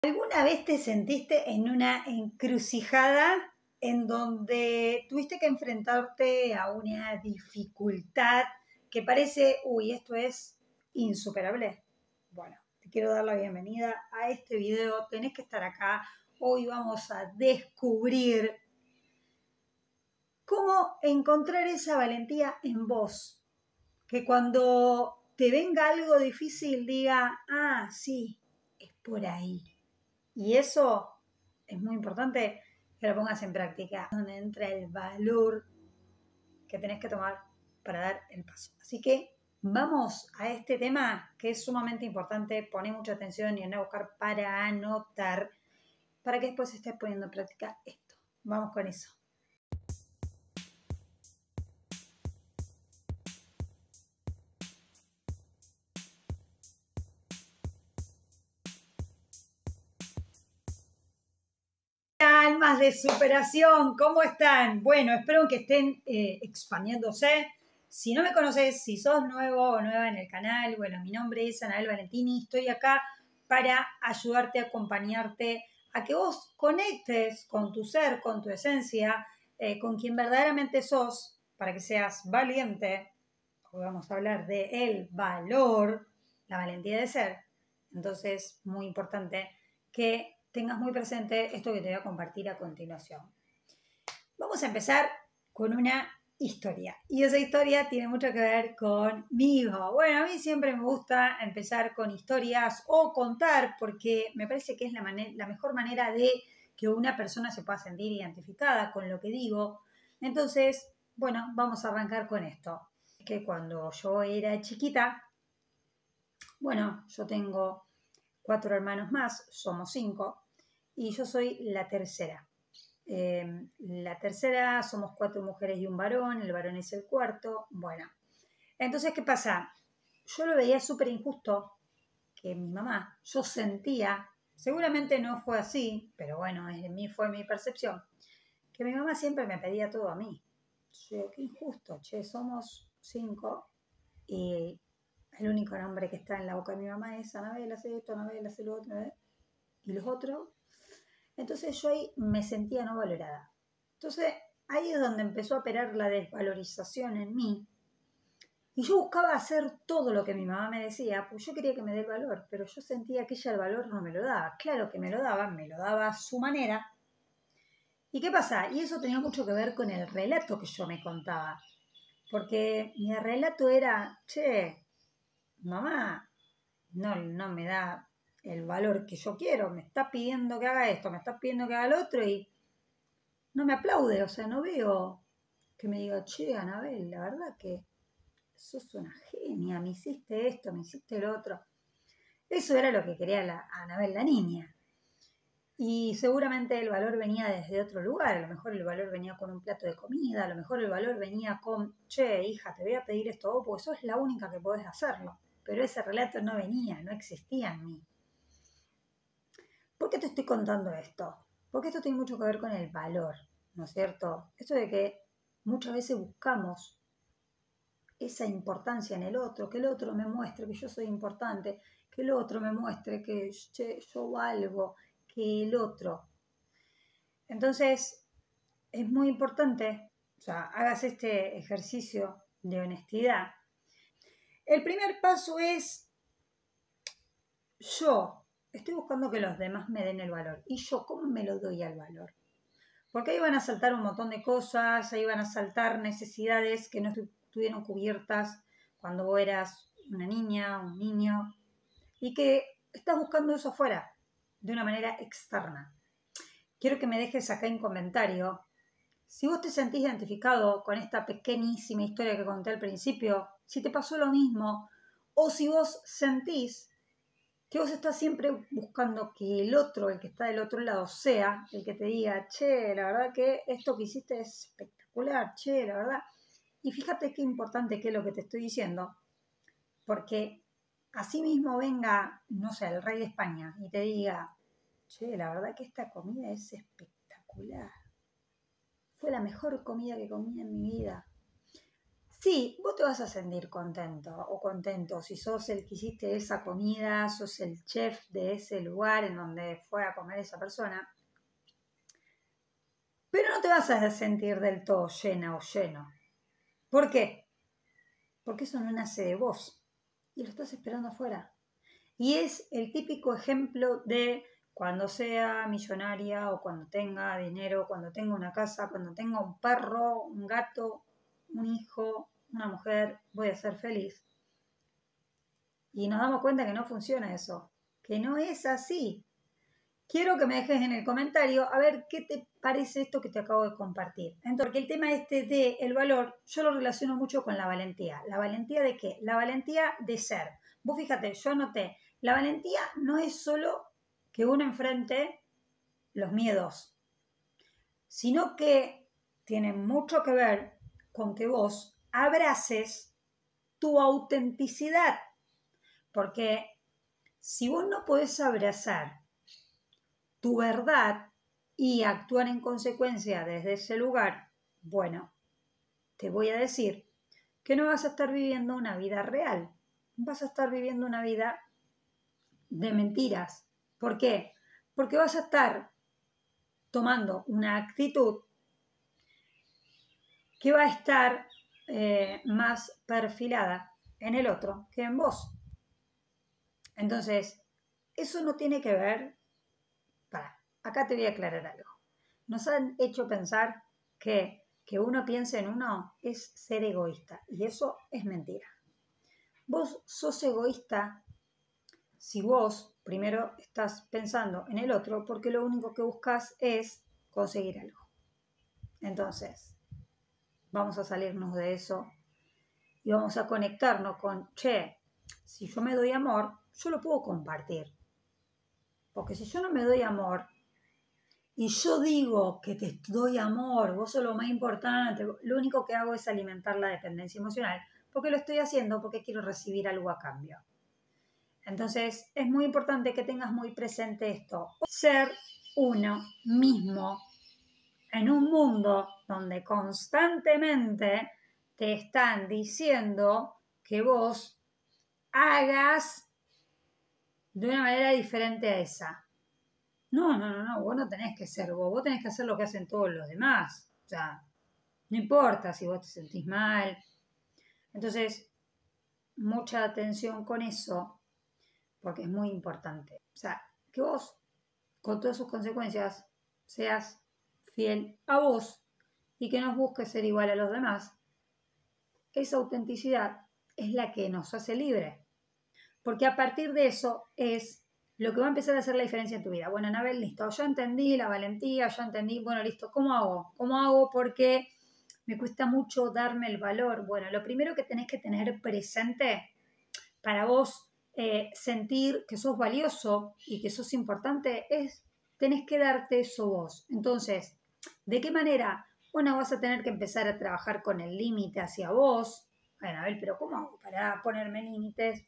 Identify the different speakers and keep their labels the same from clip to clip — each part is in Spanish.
Speaker 1: ¿Alguna vez te sentiste en una encrucijada en donde tuviste que enfrentarte a una dificultad que parece, uy, esto es insuperable? Bueno, te quiero dar la bienvenida a este video, tenés que estar acá. Hoy vamos a descubrir cómo encontrar esa valentía en vos, que cuando te venga algo difícil diga, ah, sí, es por ahí. Y eso es muy importante que lo pongas en práctica, donde entra el valor que tenés que tomar para dar el paso. Así que vamos a este tema que es sumamente importante. Poné mucha atención y anda a buscar para anotar, para que después estés poniendo en práctica esto. Vamos con eso. Almas de superación, ¿cómo están? Bueno, espero que estén expandiéndose. Si no me conoces, si sos nuevo o nueva en el canal, bueno, mi nombre es Anabel Valentini, estoy acá para ayudarte, acompañarte, a que vos conectes con tu ser, con tu esencia, con quien verdaderamente sos, para que seas valiente. Hoy vamos a hablar de el valor, la valentía de ser. Entonces, muy importante que tengas muy presente esto que te voy a compartir a continuación. Vamos a empezar con una historia. Y esa historia tiene mucho que ver conmigo. Bueno, a mí siempre me gusta empezar con historias o contar porque me parece que es la mejor manera de que una persona se pueda sentir identificada con lo que digo. Entonces, bueno, vamos a arrancar con esto. Que cuando yo era chiquita, bueno, yo tengo 4 hermanos más, somos 5, y yo soy la tercera. La tercera somos 4 mujeres y un varón, el varón es el cuarto. Bueno, entonces, ¿qué pasa? Yo lo veía súper injusto que mi mamá, yo sentía, seguramente no fue así, pero bueno, en mí fue mi percepción, que mi mamá siempre me pedía todo a mí. Yo, qué injusto, che, somos 5 y el único nombre que está en la boca de mi mamá es Anabel, hace esto, Anabel, hace lo otro, y los otros. Entonces yo ahí me sentía no valorada. Entonces ahí es donde empezó a operar la desvalorización en mí. Y yo buscaba hacer todo lo que mi mamá me decía, pues yo quería que me dé el valor, pero yo sentía que ella el valor no me lo daba. Claro que me lo daba a su manera. ¿Y qué pasa? Y eso tenía mucho que ver con el relato que yo me contaba. Porque mi relato era, che, mamá no me da el valor que yo quiero, me está pidiendo que haga esto, me está pidiendo que haga lo otro y no me aplaude, o sea, no veo que me diga, che, Anabel, la verdad que sos una genia, me hiciste esto, me hiciste lo otro. Eso era lo que quería Anabel, la niña. Y seguramente el valor venía desde otro lugar, a lo mejor el valor venía con un plato de comida, a lo mejor el valor venía con, che, hija, te voy a pedir esto vos porque sos la única que podés hacerlo. Pero ese relato no venía, no existía en mí. ¿Por qué te estoy contando esto? Porque esto tiene mucho que ver con el valor, ¿no es cierto? Esto de que muchas veces buscamos esa importancia en el otro, que el otro me muestre que yo soy importante, que el otro me muestre que che, yo valgo, que el otro. Entonces, es muy importante, o sea, hagas este ejercicio de honestidad. El primer paso es yo estoy buscando que los demás me den el valor. ¿Y yo cómo me lo doy al valor? Porque ahí van a saltar un montón de cosas, ahí van a saltar necesidades que no estuvieron cubiertas cuando vos eras una niña, un niño, y que estás buscando eso afuera, de una manera externa. Quiero que me dejes acá en comentario si vos te sentís identificado con esta pequeñísima historia que conté al principio, si te pasó lo mismo, o si vos sentís que vos estás siempre buscando que el otro, el que está del otro lado, sea el que te diga, che, la verdad que esto que hiciste es espectacular, che, la verdad. Y fíjate qué importante que es lo que te estoy diciendo, porque así mismo venga, no sé, el rey de España y te diga, che, la verdad que esta comida es espectacular. Fue la mejor comida que comí en mi vida. Sí, vos te vas a sentir contento o contento si sos el que hiciste esa comida, sos el chef de ese lugar en donde fue a comer esa persona, pero no te vas a sentir del todo llena o lleno. ¿Por qué? Porque eso no nace de vos y lo estás esperando afuera. Y es el típico ejemplo de cuando sea millonaria o cuando tenga dinero, cuando tenga una casa, cuando tenga un perro, un gato, un hijo, una mujer, voy a ser feliz. Y nos damos cuenta que no funciona eso, que no es así. Quiero que me dejes en el comentario a ver qué te parece esto que te acabo de compartir. Entonces, porque el tema este de el valor, yo lo relaciono mucho con la valentía. ¿La valentía de qué? La valentía de ser. Vos fíjate, yo anoté, la valentía no es solo que uno enfrente los miedos, sino que tiene mucho que ver con que vos abraces tu autenticidad. Porque si vos no podés abrazar tu verdad y actuar en consecuencia desde ese lugar, bueno, te voy a decir que no vas a estar viviendo una vida real, vas a estar viviendo una vida de mentiras. ¿Por qué? Porque vas a estar tomando una actitud que va a estar más perfilada en el otro que en vos. Entonces, eso no tiene que ver. Acá te voy a aclarar algo. Nos han hecho pensar que uno piense en uno es ser egoísta, y eso es mentira. Vos sos egoísta si vos primero estás pensando en el otro porque lo único que buscas es conseguir algo. Entonces, vamos a salirnos de eso y vamos a conectarnos con, si yo me doy amor, yo lo puedo compartir. Porque si yo no me doy amor y yo digo que te doy amor, vos sos lo más importante, lo único que hago es alimentar la dependencia emocional, porque lo estoy haciendo porque quiero recibir algo a cambio. Entonces, es muy importante que tengas muy presente esto. Ser uno mismo en un mundo donde constantemente te están diciendo que vos hagas de una manera diferente a esa. No, vos no tenés que ser vos tenés que hacer lo que hacen todos los demás. O sea, no importa si vos te sentís mal. Entonces, mucha atención con eso, porque es muy importante. O sea, que vos, con todas sus consecuencias, seas fiel a vos y que no busques ser igual a los demás. Esa autenticidad es la que nos hace libres. Porque a partir de eso es lo que va a empezar a hacer la diferencia en tu vida. Bueno, Anabel, listo, ya entendí la valentía, ya entendí, bueno, listo, ¿cómo hago? ¿Cómo hago? Porque me cuesta mucho darme el valor. Bueno, lo primero que tenés que tener presente para vos sentir que sos valioso y que sos importante es, tenés que darte eso vos. Entonces, ¿de qué manera? Bueno, vas a tener que empezar a trabajar con el límite hacia vos. Bueno, Anabel, pero ¿cómo hago para ponerme límites?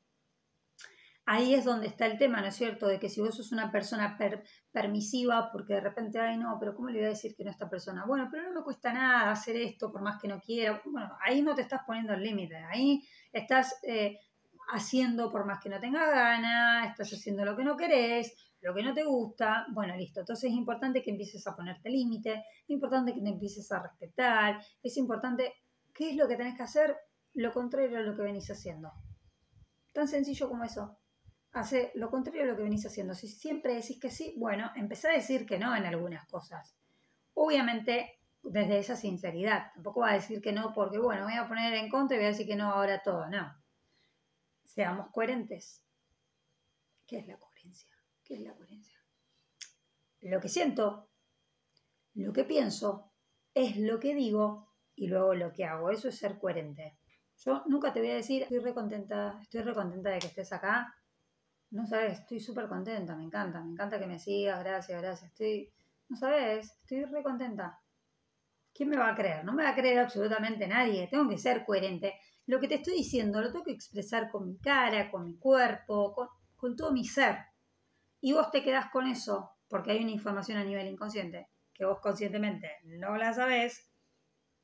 Speaker 1: Ahí es donde está el tema, ¿no es cierto? De que si vos sos una persona permisiva, porque de repente, ay no, pero ¿cómo le voy a decir que no a esta persona? Bueno, pero no me cuesta nada hacer esto por más que no quiera. Bueno, ahí no te estás poniendo el límite, ahí estás haciendo por más que no tengas ganas, estás haciendo lo que no querés, lo que no te gusta. Bueno, listo. Entonces es importante que empieces a ponerte límite, es importante que te empieces a respetar, es importante, ¿qué es lo que tenés que hacer? Lo contrario a lo que venís haciendo. Tan sencillo como eso. Hace lo contrario a lo que venís haciendo. Si siempre decís que sí, bueno, empezá a decir que no en algunas cosas. Obviamente, desde esa sinceridad. Tampoco va a decir que no porque, bueno, voy a poner en contra y voy a decir que no ahora a todo. No. Seamos coherentes. ¿Qué es la coherencia? ¿Qué es la coherencia? Lo que siento, lo que pienso, es lo que digo y luego lo que hago. Eso es ser coherente. Yo nunca te voy a decir, estoy re contenta de que estés acá. No sabes, estoy súper contenta, me encanta que me sigas, gracias. No sabes, estoy re contenta. ¿Quién me va a creer? No me va a creer absolutamente nadie, tengo que ser coherente. Lo que te estoy diciendo lo tengo que expresar con mi cara, con mi cuerpo, con todo mi ser. Y vos te quedás con eso, porque hay una información a nivel inconsciente, que vos conscientemente no la sabés,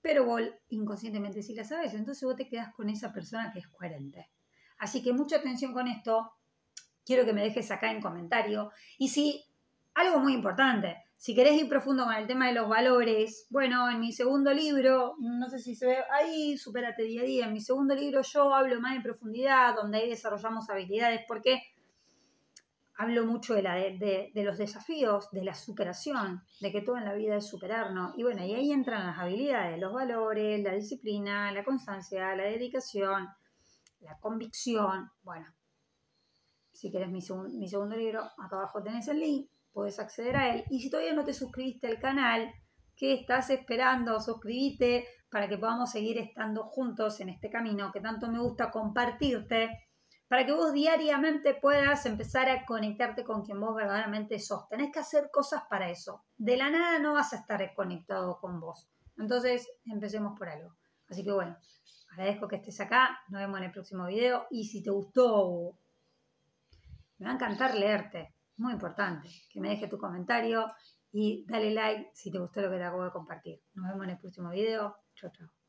Speaker 1: pero vos inconscientemente sí la sabes, entonces vos te quedás con esa persona que es coherente. Así que mucha atención con esto, quiero que me dejes acá en comentario. Y si, algo muy importante, si querés ir profundo con el tema de los valores, bueno, en mi segundo libro, no sé si se ve ahí, Supérate Día a Día, en mi segundo libro yo hablo más en profundidad, donde ahí desarrollamos habilidades, porque hablo mucho de los desafíos, de la superación, de que todo en la vida es superarnos. Y bueno, y ahí entran las habilidades, los valores, la disciplina, la constancia, la dedicación, la convicción. Bueno, si querés mi segundo libro, acá abajo tenés el link, podés acceder a él. Y si todavía no te suscribiste al canal, ¿qué estás esperando? Suscríbete para que podamos seguir estando juntos en este camino que tanto me gusta compartirte, para que vos diariamente puedas empezar a conectarte con quien vos verdaderamente sos. Tenés que hacer cosas para eso. De la nada no vas a estar conectado con vos. Entonces, empecemos por algo. Así que bueno, agradezco que estés acá. Nos vemos en el próximo video. Y si te gustó, me va a encantar leerte. Muy importante. Que me dejes tu comentario y dale like si te gustó lo que te acabo de compartir. Nos vemos en el próximo video. Chau, chau.